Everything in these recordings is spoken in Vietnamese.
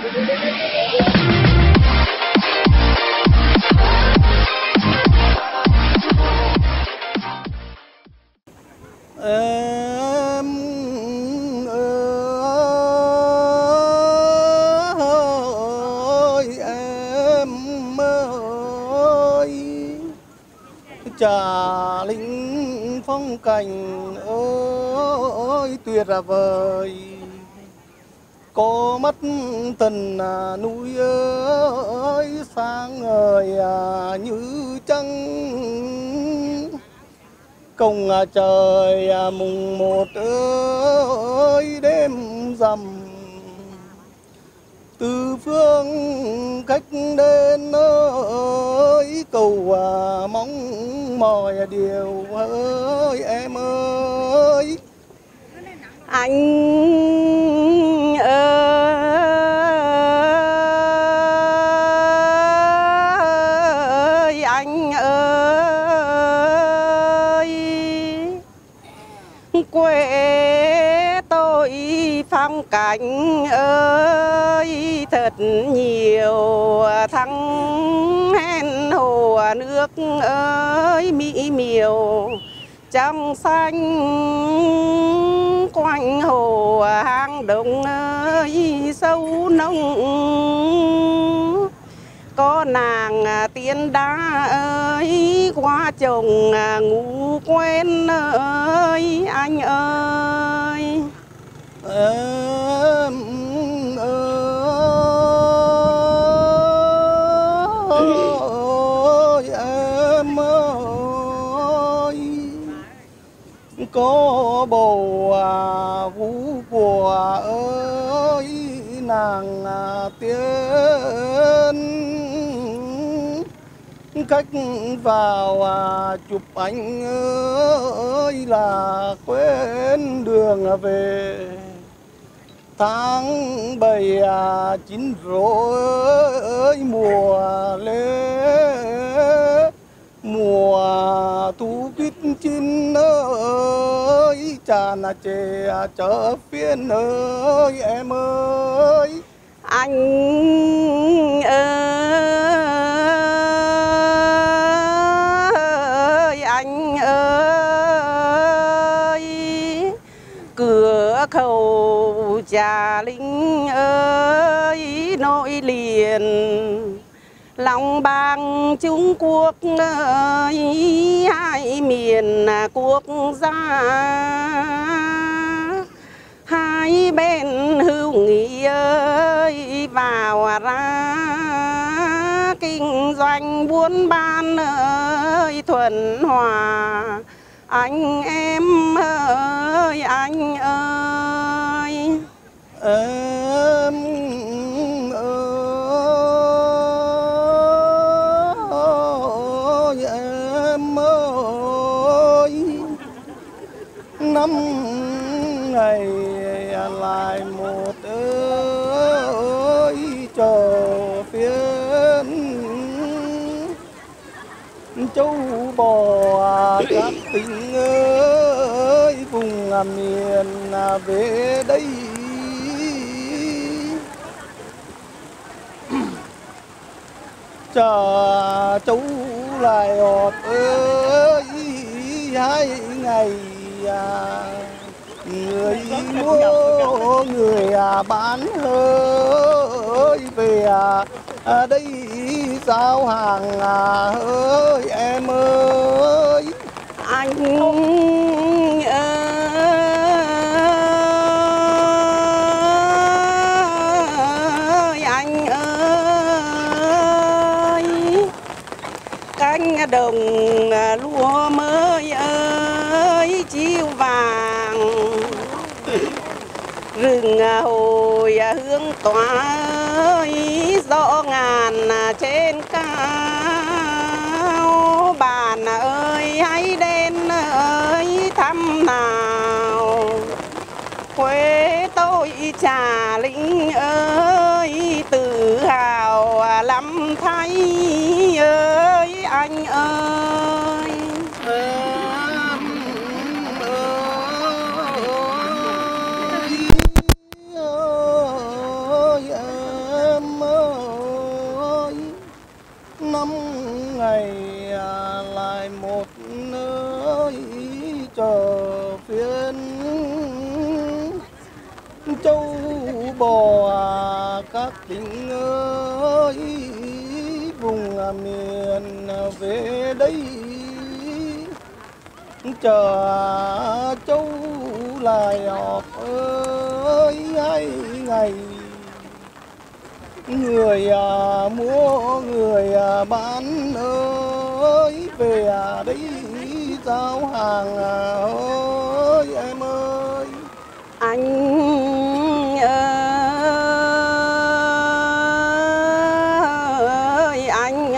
Em ơi, em ơi, Trà Linh phong cảnh ơi tuyệt vời, có mắt thần núi ơi sáng ngời như trăng. Công trời mùng một ơi đêm rằm, từ phương khách đến ơi cầu mong mỏi điều ơi em ơi. Anh ơi, anh ơi, quê tôi phong cảnh ơi thật nhiều, thăng hen hồ nước ơi mỹ miều trong xanh, quanh hồ hang động ơi sâu nông, có nàng tiên đá ơi qua chồng ngủ quen ơi anh ơi. Em ơi, em ơi, có bầu vũ của ơi nàng tiên, khách vào chụp ảnh ơi là quên đường về. Tháng 7 chín rồi mùa lễ, mùa thu quýt chín ơi tràn trề chợ phiên ơi em ơi. Anh ơi, anh ơi, cửa khẩu Trà Linh ơi nối liền lòng bang Trung Quốc ơi, hai miền quốc gia, hai bên hữu nghị ơi vào ra kinh doanh buôn bán ơi thuận hòa anh em ơi anh ơi. Em ơi, em ơi, năm ngày lại một ơi chờ phiên, châu bò các tỉnh ơi vùng miền về đây. Chờ chú lại họp ơi hai ngày, người mua người bán ơi về đây giao hàng ơi em ơi. Anh ơi, anh ơi, cánh đồng lúa mới ơi chiêu vàng, rừng hồi hương tỏa ơi gió ngàn trên cao, bạn ơi hãy đến ơi thăm nào quê tôi Trà Linh ơi tự hào lắm thay ơi anh ơi. năm ngày lại một nơi chờ phiên châu bò các tỉnh ơi vùng miền về đây chờ châu lại họp ơi hay ngày người mua người bán ơi về đây giao hàng ơi em ơi anh ơi anh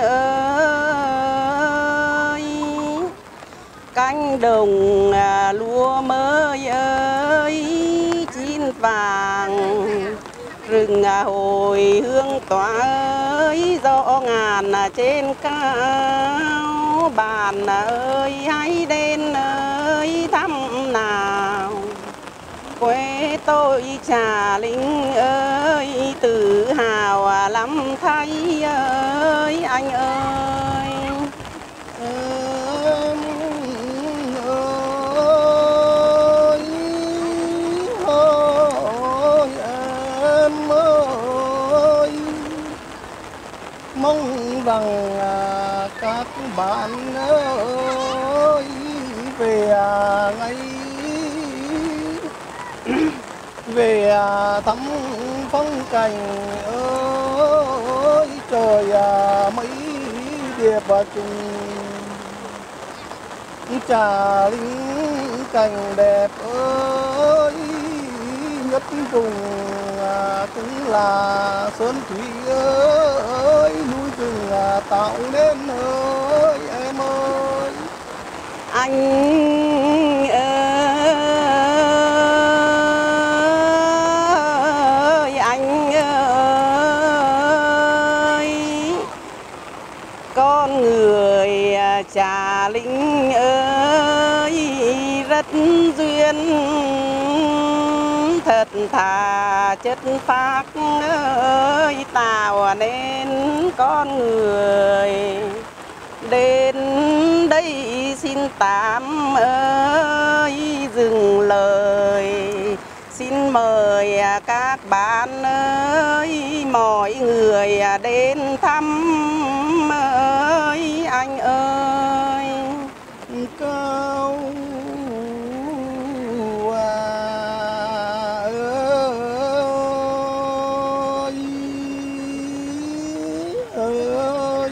ơi cánh đồng lúa mới ơi chín vàng rừng hồi hương tỏa ơi gió ngàn trên cao bạn ơi hãy đến ơi thăm nào quê tôi Trà Linh ơi tự hào lắm thay ơi anh ơi em ơi ơi em ơi mong rằng các bạn ơi về ngay về thăm phong cảnh ơi trời mấy điệp trùng Trà Linh cảnh đẹp ơi nhất vùng cũng là sơn thủy ơi núi rừng tạo nên ơi em ơi anh ơi anh ơi con người Trà Linh ơi rất duyên thật thà chất phác ơi tạo nên con người đến đây xin tạm ơi dừng lời xin mời các bạn ơi mọi người đến thăm ơi anh ơi cao ơi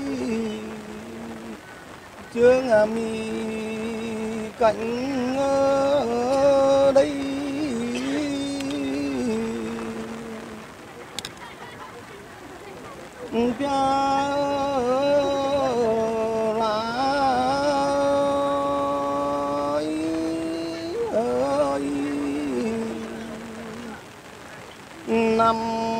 chương mi cạnh đây pia ơi năm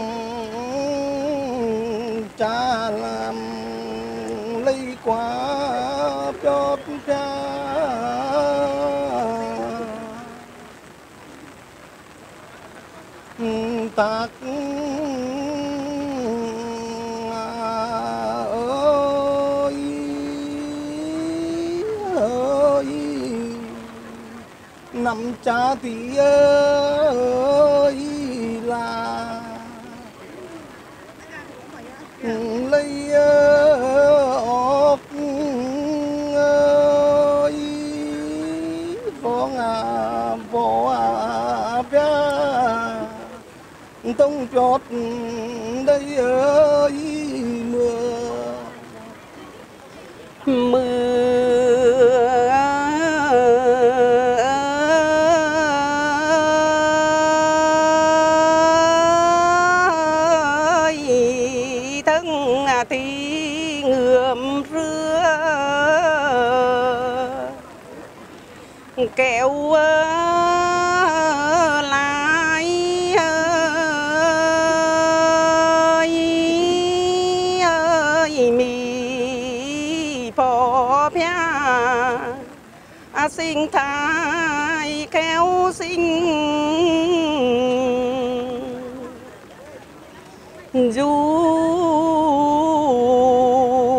cha làm lấy quá chót cha tác ơi năm cha thì ơi là lấy ốc ơi võ bia tông chót đây ơi mưa thân thì ngượm rưa kéo lại ơi mi phò pia sinh thái kéo sinh du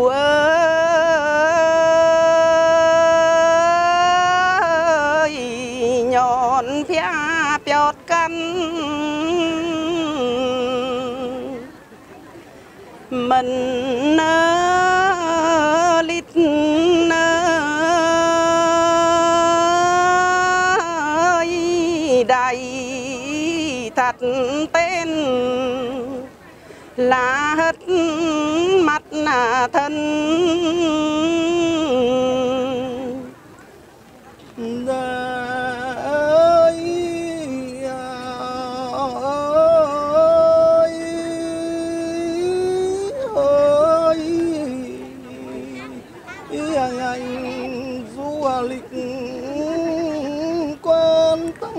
mình lít đầy thật tên là hết mặt thân anh du lịch quan tâm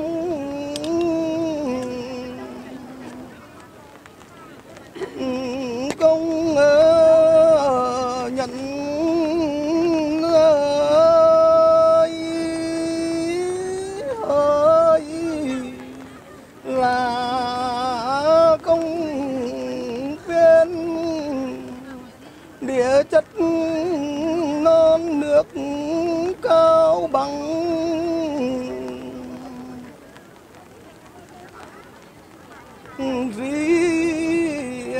công nhận ơi là công viên địa chất non nước Cao Bằng vì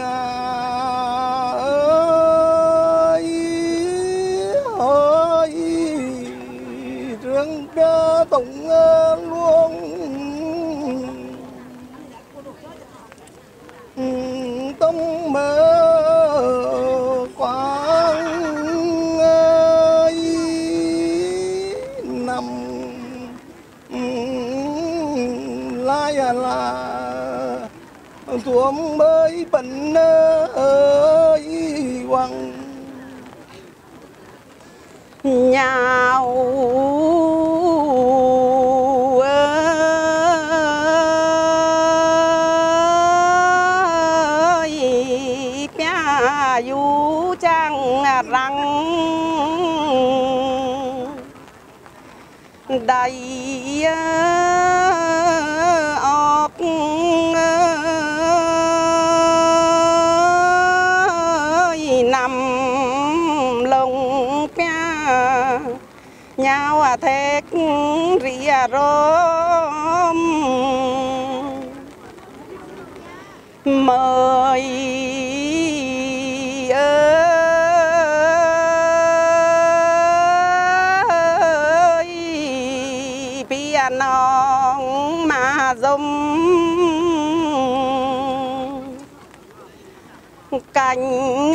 ơi trường ca tổng luôn tâm mơ quang ơi nằm lại là tuồng mới bận ơi hoàng nhau ơi pia du trang răng đầy óc nằm lồng pia nhau thét rìa rôm mời ơi bia non mà dông cành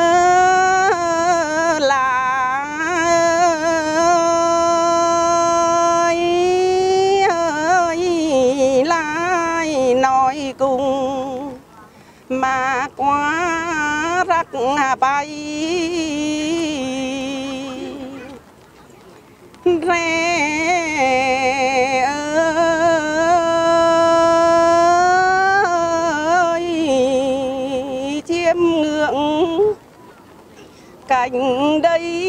lại nói cùng mà quá rắc bay rè ơi chiêm ngưỡng cảnh đây